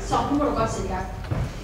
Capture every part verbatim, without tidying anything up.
Så nu må du godt sætte i gang.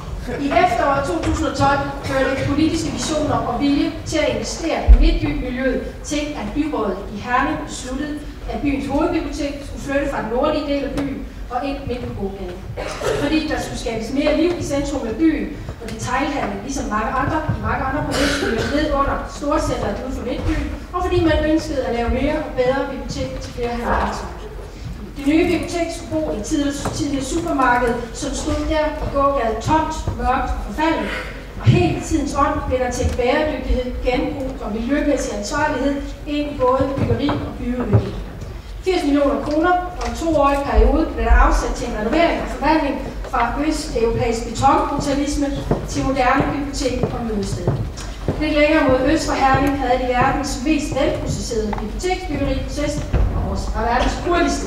I efteråret to tusind og tolv førte politiske visioner og vilje til at investere i midtbymiljøet til, at byrådet i Herning besluttede, at byens hovedbibliotek skulle flytte fra den nordlige del af byen og ind midt på gågaden. Fordi der skulle skabes mere liv i centrum af byen, og detailhandel, ligesom mange andre, i mange andre provinsbyer, ned under storcenteret ude for midtbyen, og fordi man ønskede at lave mere og bedre bibliotek til flere handler. Det nye bibliotek skulle bo i et tidligere supermarked, som stod der i gågaden tomt, mørkt og forfaldet. Og helt i tidens ånd blev der til bæredygtighed, genbrug og miljømæssig ansvarlighed ind i både byggeri og byudvikling. firs millioner kroner og en toårig periode blev der afsat til en renovering og forvandling fra østeuropæisk betonbrutalisme til moderne bibliotek og mødested. Lidt længere mod øst for Herning havde de verdens mest velprocesserede biblioteksbyggeriproces og også var verdens hurtigste.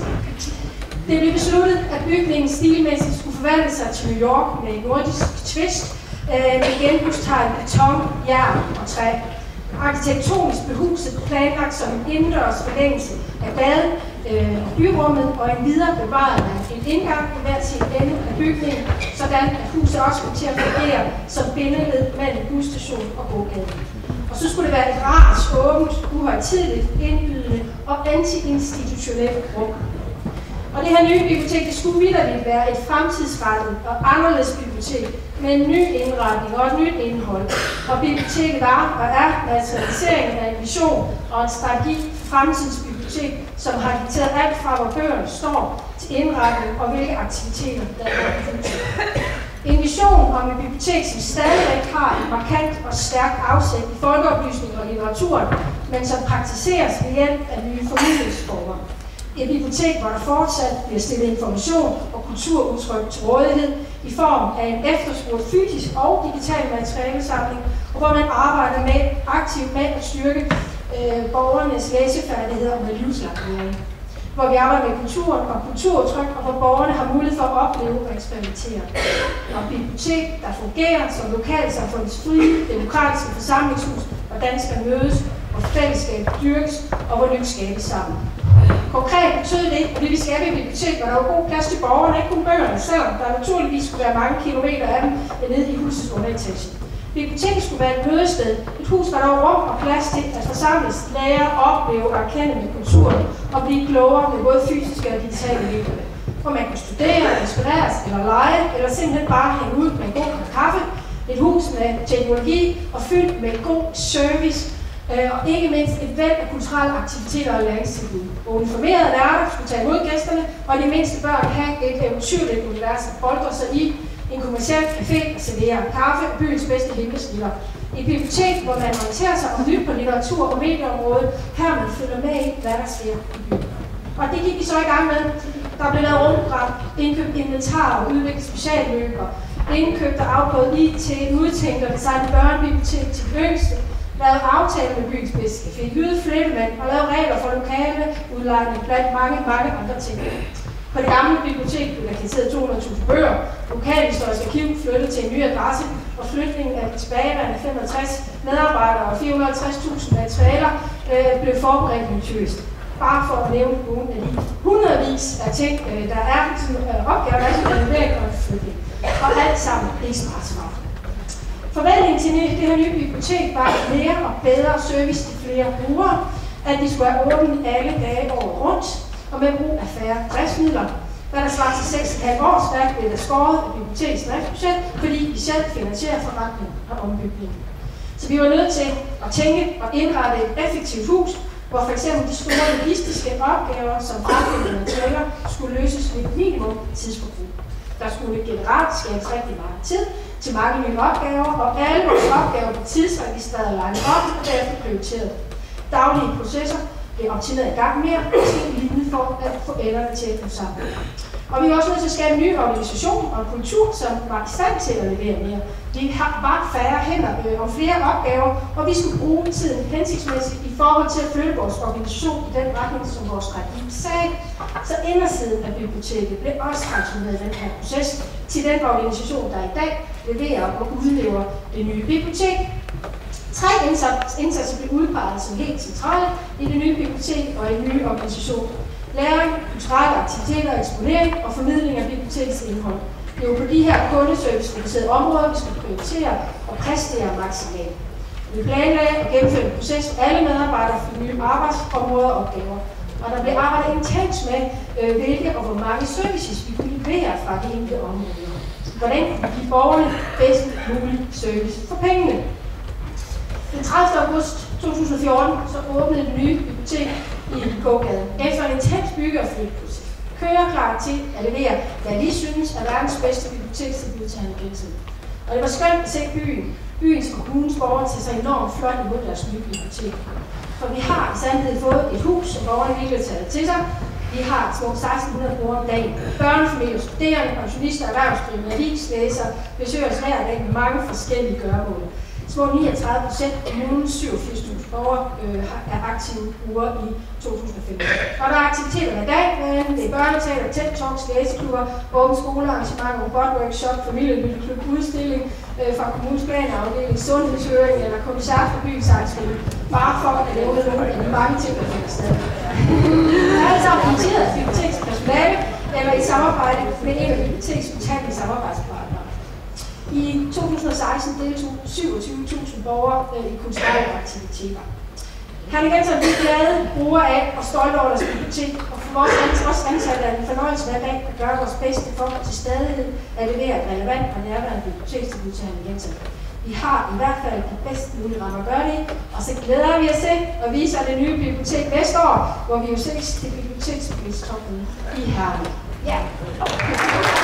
Det blev besluttet, at bygningen stilmæssigt skulle forvandle sig til New York med en nordisk twist øh, med genbrugstegn, beton, jern og træ. Arkitektonisk blev huset planlagt som en indendørs forlængelse af baden, øh, byrummet og en videre bevaret af en indgang i hver sin ende af bygningen, sådan at huset også kom til at fungere som bindeled mellem busstation og gågade. Og så skulle det være et rart, åbent, uhøjtideligt, indbydende og anti-institutionelt rum. Og det her nye bibliotek, det skulle vitterligt være et fremtidsrettet og anderledes bibliotek med en ny indretning og et nyt indhold. Og biblioteket var og er materialiseringen af en vision og en strategi for fremtidens bibliotek, som har dikteret alt fra, hvor bøgerne står, til indretning og hvilke aktiviteter der er i biblioteket. En vision om et bibliotek, som stadigvæk har et markant og stærkt afsæt i folkeoplysning og litteraturen, men som praktiseres ved hjælp af nye formidlingsformer. Et bibliotek, hvor der fortsat bliver stillet information og kulturudtryk til rådighed i form af en efterspurgt fysisk og digital materialesamling, og hvor man arbejder med, aktivt med at styrke øh, borgernes læsefærdigheder med livslang læring. Hvor vi arbejder med kulturen og kulturudtryk, og hvor borgerne har mulighed for at opleve og eksperimentere. Og et bibliotek, der fungerer som lokalsamfundets frie, demokratiske forsamlingshus, hvor danskere mødes, hvor fællesskab dyrkes og hvor nyt skabes sammen. Konkret betød det, at vi ville skabe et bibliotek, hvor der var god plads til borgerne, ikke kun bøgerne, selvom der naturligvis skulle være mange kilometer af dem nede i husets underetage. Biblioteket skulle være et mødested, et hus, hvor der var rum og plads til at forsamles, lære, opleve og erkende med kulturen og blive klogere med både fysiske og digitale liv. Hvor man kunne studere, inspireres eller lege, eller simpelthen bare hænge ud med en god kaffe. Et hus med teknologi og fyldt med god service, og ikke mindst et væld af kulturelle aktiviteter og læringstilbud. Hvor uniformerede værter skulle tage imod gæsterne, og de mindste børn have et eventyrligt univers at boldre sig i, en kommerciel café at servere kaffe og byens bedste himmelskilder. Et bibliotek, hvor man orienterer sig om nyt på litteratur- og medieområdet, her man følger med i, hvad der sker i byen. Og det gik vi så i gang med. Der blev lavet rumprogram, indkøbt inventar og udviklet specialmøbler, indkøbt og afprøvet I T, udtænkt og designet børnebibliotek til de yngste, lavede aftaler med byens bedste café, hydet flyttemænd og lavede regler for lokale udlejning blandt mange, mange andre ting. På det gamle bibliotek blev der kasseret to hundrede tusind bøger, lokalhistorisk arkiv flyttet til en ny adresse, og flytningen af de tilbageværende femogtres medarbejdere og fire hundrede og halvtreds tusind materialer øh, blev forberedt minutiøst. Bare for at nævne nogle af de hundredvis af ting, øh, der er som øh, opgaver, der er som renovering og flytning. Og alt sammen ikke smartsmart. Forventningen til det her nye bibliotek var mere og bedre service til flere brugere, at de skulle have åbent alle dage året rundt, og med brug af færre driftsmidler. Hvad der svarer til seks komma fem års værk blev der skåret af bibliotekets driftsbudget, fordi vi selv finansierer forretning og ombygning. Så vi var nødt til at tænke og indrette et effektivt hus, hvor f.eks. de store logistiske opgaver, som fremfølgende materialer, skulle løses med et minimum tidsforbrug. Der skulle generelt skabes rigtig meget tid til mange nye opgaver, og alle vores opgaver blev tidsregistreret legnet op og derefter prioriteret. Daglige processer blev optimeret i gang mere, og skidt lignende for at få enderne til at gå sammen. Og vi var også nødt til at skabe en ny organisation og en kultur, som var i stand til at levere mere. Vi har bare færre hænder øh, og flere opgaver, og vi skulle bruge tiden hensigtsmæssigt i forhold til at flytte vores organisation i den retning, som vores strategi sagde. Så indersiden af biblioteket blev også transformeret i den her proces til den organisation, der i dag leverer og udlever det nye bibliotek. Tre indsatser blev udpeget som helt centrale i det nye bibliotek og i den nye organisation. Læring, kulturelle aktiviteter, eksponering og formidling af bibliotekets indhold. Det er jo på de her kundeservice-fokuserede områder, vi skal prioritere og præstere maksimalt. Vi planlagde at gennemføre en proces for alle medarbejdere for nye arbejdsområder og opgaver. Og der blev arbejdet intens med, øh, hvilke og hvor mange services vi kunne levere fra de enkelte områder. Hvordan kunne vi give borgerne bedst mulig service for pengene? Den tredivte august to tusind og fjorten så åbnede det nye bibliotek i gågaden efter en intens bygge- og flytteproces. Kører klar til at levere, hvad vi synes er verdens bedste bibliotekstilbud til Hanne Gentzel. Og det var skønt at se byen, byens og kommunens borgere til sig enormt flot imod deres nye bibliotek. For vi har i sandhed fået et hus, som borgerne virkelig har taget til sig. Vi har små seksten hundrede brugere om dagen. Børnefamilier, studerende, pensionister, erhvervsdrivende, avislæsere besøger os hver dag med mange forskellige gøremål. Små niogtredive procent af kommunens syvogfirs tusind borgere øh, er aktive brugere i to tusind og femten. Og der er aktiviteter i dag, men det er børneteater, TED Talks, læseklubber, åbne skolearrangementer, robotworkshop, familielytteklub, udstilling øh, fra kommunens planafdeling, sundhedshøring eller koncert for byens ejerskab. Bare for at lave nogle af de mange ting, der finder sted. Der er altså organiseret af bibliotekspersonale eller i samarbejde med en af biblioteks utallige samarbejdspartnere. I to tusind og seksten deltog syvogtyve tusind borgere i kulturelle aktiviteter. Hanne Gentzel er glade brugere af og stolte over deres bibliotek, og for vores også ansatte er en fornøjelse hver dag at gøre vores bedste for til stadighed at levere et relevant og nærværende bibliotekstilbud til Hanne Gentzel. Vi har i hvert fald de bedst mulige rammer at gøre det i, og så glæder vi os til at vise det nye bibliotek næste år, hvor vi jo ses til bibliotekspristoppen i Herning. Ja.